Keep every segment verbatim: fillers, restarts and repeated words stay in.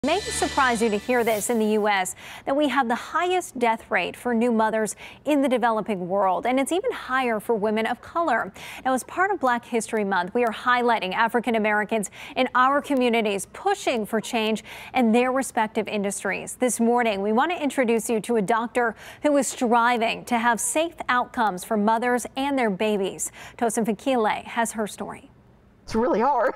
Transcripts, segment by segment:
It may surprise you to hear this in the U S that we have the highest death rate for new mothers in the developing world, and it's even higher for women of color. Now, as part of Black History Month, we are highlighting African Americans in our communities pushing for change in their respective industries. This morning, we want to introduce you to a doctor who is striving to have safe outcomes for mothers and their babies. Tosin Fakile has her story. It's really hard.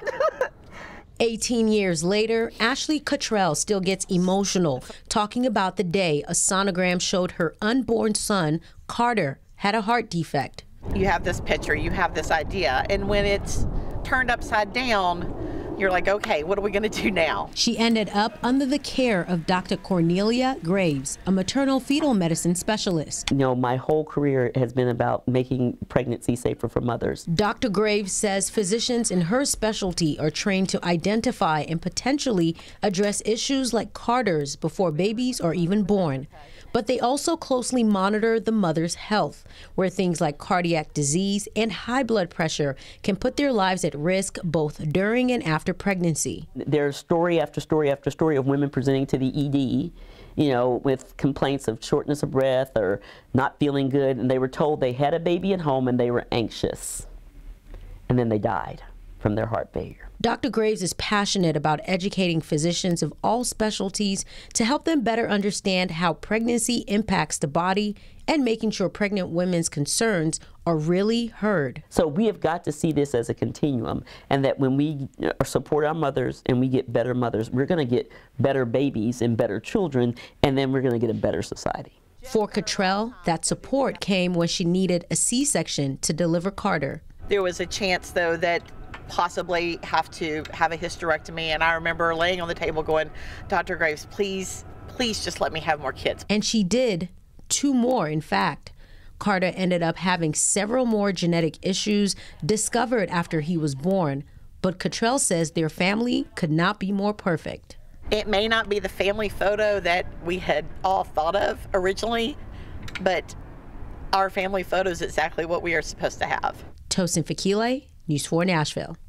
eighteen years later, Ashley Cottrell still gets emotional talking about the day a sonogram showed her unborn son, Carter, had a heart defect. You have this picture, you have this idea, and when it's turned upside down, you're like, okay, what are we going to do now? She ended up under the care of Doctor Cornelia Graves, a maternal fetal medicine specialist. You know, my whole career has been about making pregnancy safer for mothers. Doctor Graves says physicians in her specialty are trained to identify and potentially address issues like Carter's before babies are even born. But they also closely monitor the mother's health, where things like cardiac disease and high blood pressure can put their lives at risk both during and after pregnancy. There's story after story after story of women presenting to the E D, you know, with complaints of shortness of breath or not feeling good, and they were told they had a baby at home and they were anxious, and then they died from their heart failure. Doctor Graves is passionate about educating physicians of all specialties to help them better understand how pregnancy impacts the body and making sure pregnant women's concerns are really heard. So we have got to see this as a continuum, and that when we support our mothers and we get better mothers, we're going to get better babies and better children, and then we're going to get a better society. For Cottrell, that support came when she needed a C-section to deliver Carter. There was a chance, though, that possibly have to have a hysterectomy, and I remember laying on the table going, Doctor Graves, please, please just let me have more kids. And she did, two more in fact. Carter ended up having several more genetic issues discovered after he was born, but Cottrell says their family could not be more perfect. It may not be the family photo that we had all thought of originally, but our family photo is exactly what we are supposed to have. Tosin Fakile, News four Nashville.